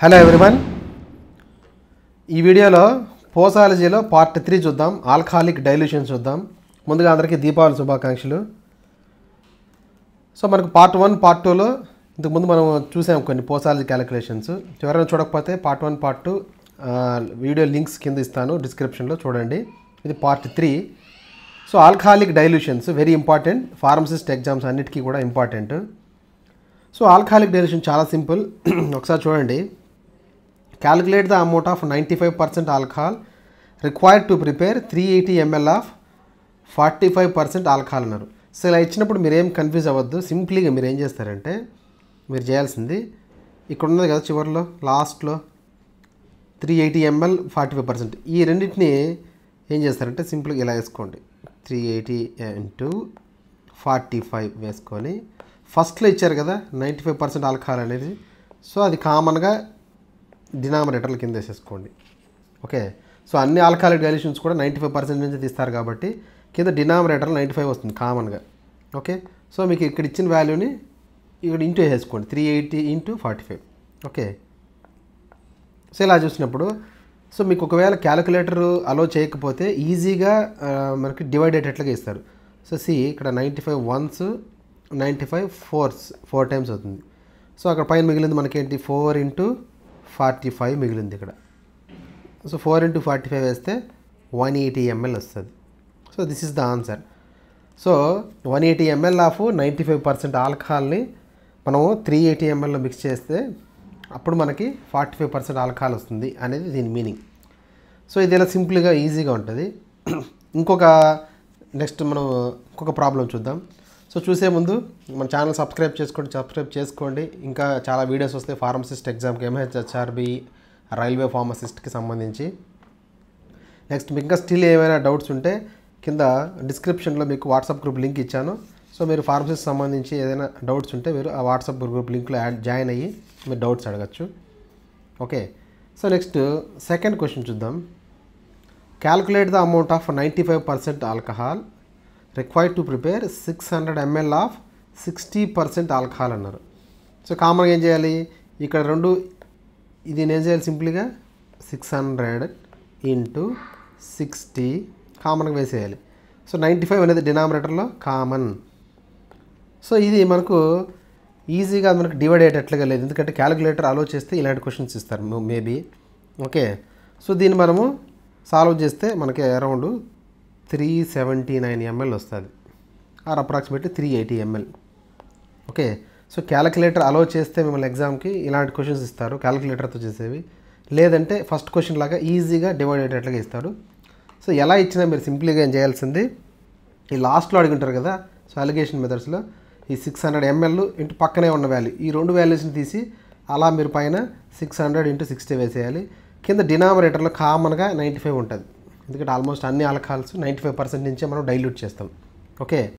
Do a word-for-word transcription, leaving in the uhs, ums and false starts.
Hello everyone, ఈ వీడియోలో పోసాలజీలో పార్ట్ త్రీ చూద్దాం. ఆల్కహాలిక్ డైల్యూషన్ చూద్దాం. ముందుగా అందరికీ దీపావళి శుభాకాంక్షలు. సో మనకు పార్ట్ వన్ పార్ట్ టూలో ఇంతకుముందు మనం చూసాం కొన్ని పోసాలజీ క్యాలిక్యులేషన్స్. ఎవరైనా చూడకపోతే part one part two video links కింద ఇస్తాను, డిస్క్రిప్షన్లో చూడండి. ఇది part three. So alcoholic dilutions very important, pharmacist exams అన్నిటికీ కూడా ఇంపార్టెంట్. సో ఆల్కహాలిక్ డైల్యూషన్ చాలా సింపుల్. ఒకసారి చూడండి. Calculate the amount of ninety-five percent alcohol required to prepare three hundred eighty milliliters of forty-five percent alcohol అన్నారు. So ఇలా ఇచ్చినప్పుడు మీరు ఏం కన్ఫ్యూజ్ అవ్వద్దు. సింప్లీగా మీరు ఏం చేస్తారంటే మీరు చేయాల్సింది ఇక్కడ ఉన్నది కదా చివరిలో లాస్ట్లో three eighty ML forty five percent ఈ రెండింటిని ఏం చేస్తారంటే సింపుల్గా ఇలా వేసుకోండి. Three eighty into forty five వేసుకొని ఫస్ట్లో ఇచ్చారు కదా నైంటీ ఫైవ్ పర్సెంట్ ఆల్కహాల్ అనేది. సో అది కామన్గా డినామినేటర్ల కింద వేసేసుకోండి. ఓకే, సో అన్ని ఆల్కహాలిక్ డైల్యూషన్స్ కూడా నైంటీ ఫైవ్ పర్సెంట్ నుంచి తీస్తారు కాబట్టి కింద డినామినేటర్లో నైంటీ ఫైవ్ వస్తుంది కామన్గా. ఓకే, సో మీకు ఇక్కడ ఇచ్చిన వాల్యూని ఇక్కడ ఇంటూ వేసేసుకోండి, three eighty into forty five. Okay, so ఇలా చూసినప్పుడు సో మీకు ఒకవేళ క్యాలిక్యులేటర్ అలో చేయకపోతే ఈజీగా మనకి డివైడ్ అయ్యేటట్లుగా ఇస్తారు. సో సి ఇక్కడ ninety five ones ninety five fours four times అవుతుంది. సో అక్కడ పైన మిగిలింది మనకేంటి ఫోర్ ఇంటూ ఫార్టీ ఫైవ్ మిగిలింది ఇక్కడ. So four into forty five వేస్తే వన్ ఎయిటీ ఎంఎల్ వస్తుంది. So this is the answer. So one eighty ml of ninety five percent ఆల్కహాల్ని మనము త్రీ ఎయిటీ ఎంఎల్లో మిక్స్ చేస్తే అప్పుడు మనకి ఫార్టీ ఫైవ్ పర్సెంట్ ఆల్కహాల్ వస్తుంది అనేది దీని మీనింగ్. సో ఇది ఇలా సింపుల్గా ఈజీగా ఉంటుంది. ఇంకొక నెక్స్ట్ మనం ఇంకొక ప్రాబ్లం చూద్దాం. సో చూసే ముందు మన ఛానల్ సబ్స్క్రైబ్ చేసుకోండి సబ్స్క్రైబ్ చేసుకోండి ఇంకా చాలా వీడియోస్ వస్తాయి ఫార్మసిస్ట్ ఎగ్జామ్కి, ఎంహెచ్ఆర్బి, రైల్వే ఫార్మసిస్ట్కి సంబంధించి. నెక్స్ట్ మీకు ఇంకా స్టిల్ ఏమైనా డౌట్స్ ఉంటే కింద డిస్క్రిప్షన్లో మీకు వాట్సాప్ గ్రూప్ లింక్ ఇచ్చాను. సో మీరు ఫార్మసిస్ట్ సంబంధించి ఏదైనా డౌట్స్ ఉంటే మీరు ఆ వాట్సాప్ గ్రూప్ లింక్లో యాడ్ జాయిన్ అయ్యి మీరు డౌట్స్ అడగచ్చు. Okay, so next second question చూద్దాం. Calculate the amount of ninety five percent alcohol required to prepare six hundred ml of sixty percent alcohol అన్నారు. సో కామన్గా ఏం చేయాలి, ఇక్కడ రెండు ఇది నేను ఏం చేయాలి సింపుల్గా సిక్స్ హండ్రెడ్ ఇంటూ సిక్స్టీ కామన్గా వేసేయాలి. సో నైంటీ ఫైవ్ అనేది డినామినేటర్లో కామన్. సో ఇది మనకు ఈజీగా మనకు డివైడ్ అయ్యేటట్లుగా లేదు, ఎందుకంటే క్యాలిక్యులేటర్ అలో చేస్తే ఇలాంటి క్వశ్చన్స్ ఇస్తారు మేబీ. ఓకే, సో దీన్ని మనము సాల్వ్ చేస్తే మనకి around three seventy nine ml వస్తుంది, or approximately three eighty ml. Okay, so calculator అలో చేస్తే మిమ్మల్ని ఎగ్జామ్కి ఇలాంటి క్వశ్చన్స్ ఇస్తారు క్యాలిక్యులేటర్తో చేసేవి, లేదంటే ఫస్ట్ క్వశ్చన్ లాగా ఈజీగా డివైడ్ అయ్యేటట్లుగా ఇస్తాడు. సో ఎలా ఇచ్చినా మీరు సింపుల్గా ఏం చేయాల్సింది ఈ లాస్ట్లో అడుగుంటారు కదా, సో అలిగేషన్ మెథడ్స్లో ఈ సిక్స్ హండ్రెడ్ ఎంఎల్ ఇంటూ పక్కనే ఉన్న వాల్యూ ఈ రెండు వాల్యూస్ని తీసి అలా మీరు పైన సిక్స్ హండ్రెడ్ ఇంటూ సిక్స్టీ వేసేయాలి. కింద డినామినేటర్లో కామన్గా నైంటీ ఫైవ్ ఉంటుంది, ఎందుకంటే ఆల్మోస్ట్ అన్ని ఆల్కహాల్స్ నైంటీ ఫైవ్ పర్సెంట్ నుంచే మనం డైల్యూట్ చేస్తాం. ఓకే.